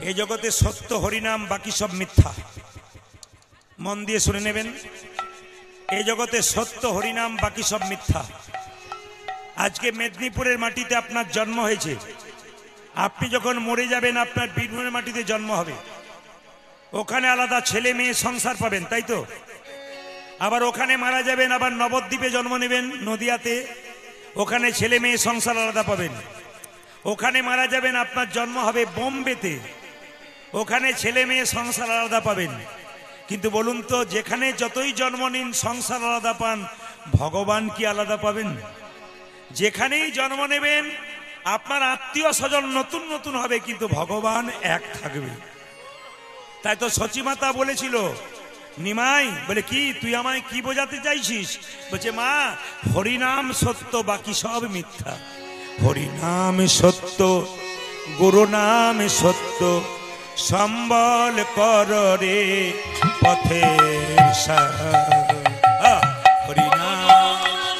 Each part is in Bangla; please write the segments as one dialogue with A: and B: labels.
A: এই জগতে সত্য হরিনাম, বাকি সব মিথ্যা। মন দিয়ে শুনে নেবেন, এই জগতে সত্য হরিনাম, বাকি সব মিথ্যা। আজকে মেদিনীপুরের মাটিতে আপনার জন্ম হয়েছে, আপনি যখন মরে যাবেন আপনার বীরভূমের মাটিতে জন্ম হবে। ওখানে আলাদা ছেলে মেয়ে সংসার পাবেন, তাই তো? আবার ওখানে মারা যাবেন, আবার নবদ্বীপে জন্ম নেবেন নদিয়াতে, ওখানে ছেলে মেয়ে সংসার আলাদা পাবেন। ওখানে মারা যাবেন, আপনার জন্ম হবে বোম্বেতে, ওখানে ছেলে মেয়ে সংসার আলাদা পাবেন। কিন্তু বলুন তো, যেখানে যতই জন্ম নিন সংসার আলাদা পান, ভগবান কি আলাদা পাবেন? যেখানেই জন্ম নেবেন আপনার আত্মীয় স্বজন নতুন নতুন হবে, কিন্তু ভগবান এক থাকবে। তাই তো সচিমাতা বলেছিল, নিমাই বলে কি তুই আমায় কি বোঝাতে চাইছিস? বলছে মা, হরিনাম সত্য, বাকি সব মিথ্যা। হরিনাম সত্য, গুরু নাম সত্য, সম্বল কর রে পথের সার। হরিনাম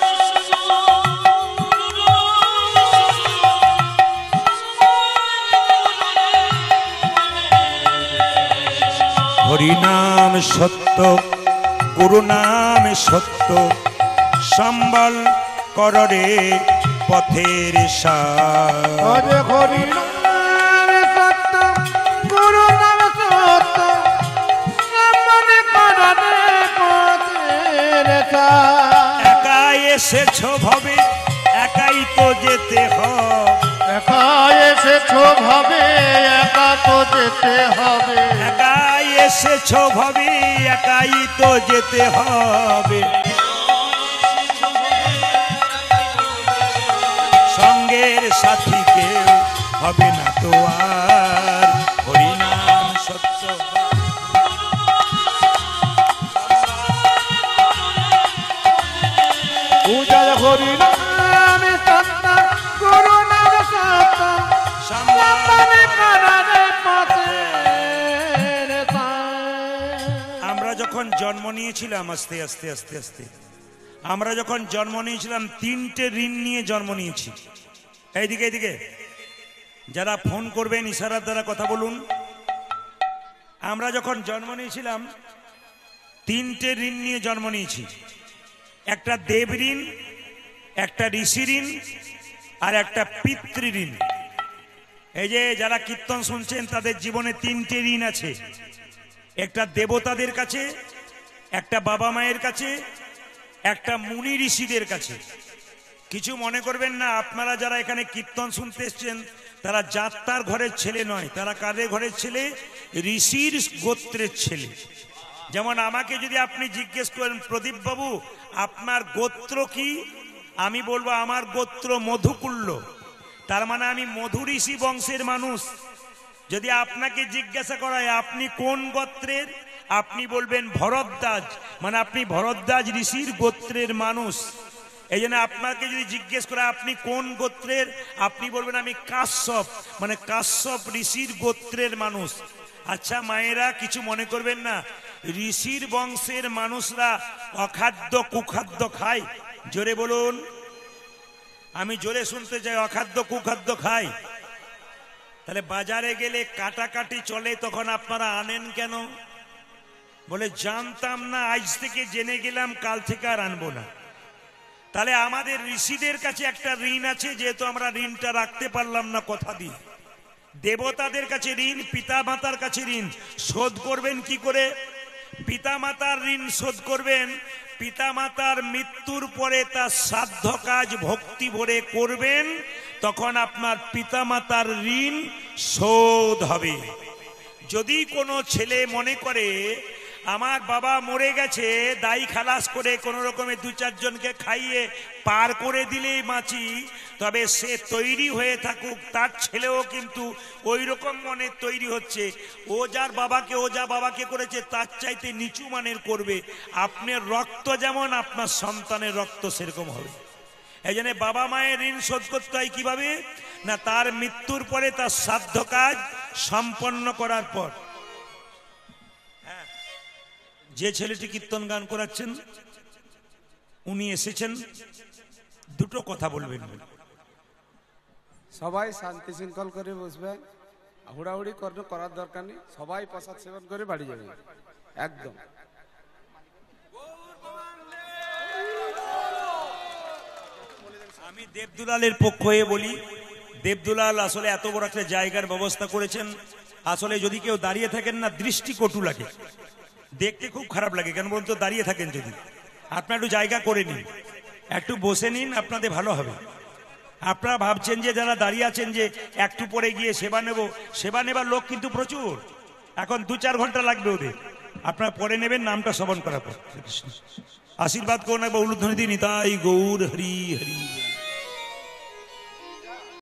A: হরিনাম সত্য, গুরু নাম সত্য, সম্বল কর রে পথের সার।
B: হরিনাম সত্য, গুরু নাম সত্য, সম্বল কর রে পথের সার।
A: একা এসেছো ভবে, একাই তো যেতে হবে।
B: একা এসেছো ভবে, একা তো যেতে হবে।
A: একাই এসেছো ভবে, একাই তো যেতে হবে। সঙ্গের সাথী কেউ হবে না তো আর। হরিনাম সত্য,
B: উজার হরিনাম সত্য, গুরু নাম সত্য, সম্বল কর রে পথের সার।
A: আমরা যখন জন্ম নিয়েছিলাম, আস্তে আস্তে আস্তে আস্তে আমরা যখন জন্ম নিয়েছিলাম, 3টে ঋণ নিয়ে জন্ম নিয়েছি। এইদিকে এইদিকে যারা ফোন করবেন ইশারার দ্বারা কথা বলুন। আমরা যখন জন্ম নিয়েছিলাম 3টে ঋণ নিয়ে জন্ম নিয়েছি। একটা দেব ঋণ, একটা ঋষি ঋণ, আর একটা পিতৃ ঋণ। এই যে যারা কীর্তন শুনছেন তাদের জীবনে 3টে ঋণ আছে। একটা দেবতাদের কাছে, একটা বাবা মায়ের কাছে, একটা মুনি ঋষিদের কাছে। কিছু মনে করবেন না, আপনারা যারা এখানে কীর্তন শুনতে এসছেন তারা যাত্রার ঘরের ছেলে নয়, তারা কাদের ঘরের ছেলে? ঋষির গোত্রের ছেলে। যেমন আমাকে যদি আপনি জিজ্ঞেস করেন, প্রদীপ বাবু আপনার গোত্র কি? আমি বলবো আমার গোত্র মধুকুল্ল, তার মানে আমি মধু ঋষি বংশের মানুষ। যদি আপনাকে জিজ্ঞাসা করা হয় আপনি কোন গোত্রের, আপনি বলবেন ভরদ্বাজ, মানে আপনি ভরদ্বাজ ঋষির গোত্রের মানুষ। এই জন্য আপনাকে যদি জিজ্ঞেস করা আপনি কোন গোত্রের, আপনি বলবেন আমি কাশ্যপ, মানে কাশ্যপ ঋষির গোত্রের মানুষ। আচ্ছা মায়েরা, কিছু মনে করবেন না, ঋষির বংশের মানুষরা অখাদ্য কুখাদ্য খায়? জোরে বলুন, আমি জোরে শুনতে চাই, অখাদ্য কুখাদ্য খায়? তাহলে বাজারে গেলে কাটাকাটি চলে, তখন আপনারা আনেন কেন? বলে জানতাম না, আজ থেকে জেনে গেলাম, কাল থেকে আর আনবো না। তাহলে আমাদের ঋষিদের কাছে একটা ঋণ আছে, যেহেতু আমরা ঋণটা রাখতে পারলাম না কথা দিয়ে। দেবতাদের কাছে ঋণ, পিতা মাতার কাছে ঋণ, শোধ করবেন কি করে? পিতা মাতার ঋণ শোধ করবেন, পিতা মাতার মৃত্যুর পরে তার শ্রাদ্ধ কাজ ভক্তি ভরে করবেন, তখন আপনার পিতা মাতার ঋণ শোধ হবে। যদি কোনো ছেলে মনে করে আমার বাবা মরে গেছে, দাই খালাস করে কোনো রকমে 2-4 জনকে খাইয়ে পার করে দিলেই বাঁচি, তবে সে তৈরি হয়ে থাকুক, তার ছেলেও কিন্তু ওই রকম মনে তৈরি হচ্ছে, ও যার বাবাকে, ও যা বাবাকে করেছে তার চাইতে নিচু মানের করবে। আপনার রক্ত যেমন, আপনার সন্তানের রক্ত সেরকম হবে। এই জন্য বাবা মায়ের ঋণ শোধ করতে হয় কিভাবে? না, তার মৃত্যুর পরে তার শ্রাদ্ধ কাজ সম্পন্ন করার পর। যে ছেলেটি কীর্তন গান করাচ্ছেন উনি এসেছেন, দুটো কথা বলবেন।
C: সবাই শান্তি শৃঙ্খল করে বসবেন।
B: হুড়াহুড়ি করার দরকার নেই, সবাই প্রসাদ সেবন করে বাড়ি যাবে একদম।
A: আমি দেবদুলালের পক্ষ হয়ে বলি, দেবদুলাল আসলে এত বড় একটা জায়গার ব্যবস্থা করেছেন। আসলে যদি কেউ দাঁড়িয়ে থাকেন না, দৃষ্টি কটু লাগে, দেখতে খুব খারাপ লাগে। কেন বলতো, দাঁড়িয়ে থাকেন যদি, আপনার একটু জায়গা করে নিন, একটু বসে নিন, আপনাদের ভালো হবে। আপনারা ভাবছেন যে যারা দাঁড়িয়ে আছেন যে একটু পরে গিয়ে সেবা নেব, সেবা নেবার লোক কিন্তু প্রচুর, এখন 2-4 ঘন্টা লাগবে ওদের। আপনারা পরে নেবেন নামটা শ্রবণ করার পর। আশীর্বাদ করুন একবার উলুধ্বনি দিন, নিতাই গৌর হরি হরি।